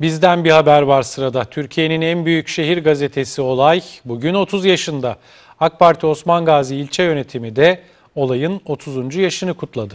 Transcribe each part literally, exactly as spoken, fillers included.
Bizden bir haber var sırada. Türkiye'nin en büyük şehir gazetesi Olay bugün otuz yaşında. AK Parti Osman Gazi ilçe yönetimi de Olay'ın otuzuncu yaşını kutladı.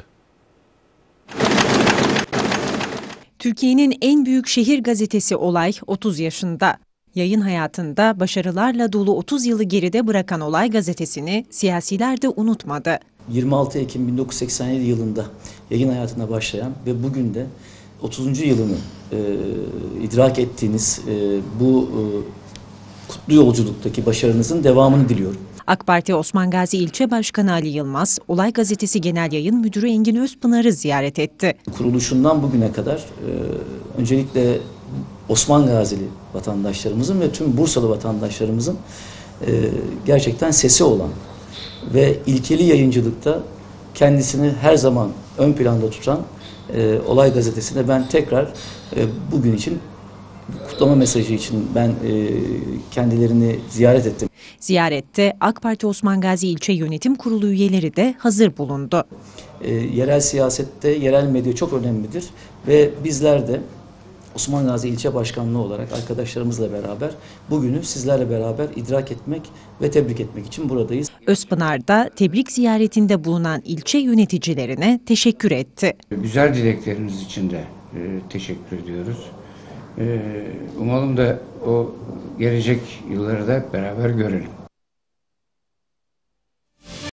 Türkiye'nin en büyük şehir gazetesi Olay otuz yaşında. Yayın hayatında başarılarla dolu otuz yılı geride bırakan Olay gazetesini siyasiler de unutmadı. yirmi altı Ekim bin dokuz yüz seksen yedi yılında yayın hayatına başlayan ve bugün de otuzuncu yılını e, idrak ettiğiniz e, bu e, kutlu yolculuktaki başarınızın devamını diliyorum. AK Parti Osman Gazi İlçe Başkanı Ali Yılmaz, Olay Gazetesi Genel Yayın Müdürü Engin Özpınar'ı ziyaret etti. Kuruluşundan bugüne kadar e, öncelikle Osman Gazili vatandaşlarımızın ve tüm Bursalı vatandaşlarımızın e, gerçekten sesi olan ve ilkeli yayıncılıkta kendisini her zaman ön planda tutan e, Olay Gazetesi'ne ben tekrar e, bugün için kutlama mesajı için ben e, kendilerini ziyaret ettim. Ziyarette AK Parti Osman Gazi İlçe Yönetim Kurulu üyeleri de hazır bulundu. E, yerel siyasette yerel medya çok önemlidir ve bizler de Osman Gazi İlçe Başkanlığı olarak arkadaşlarımızla beraber bugünü sizlerle beraber idrak etmek ve tebrik etmek için buradayız. Özpınar da tebrik ziyaretinde bulunan ilçe yöneticilerine teşekkür etti. Güzel dilekleriniz için de e, teşekkür ediyoruz. E, umalım da o gelecek yılları da beraber görelim.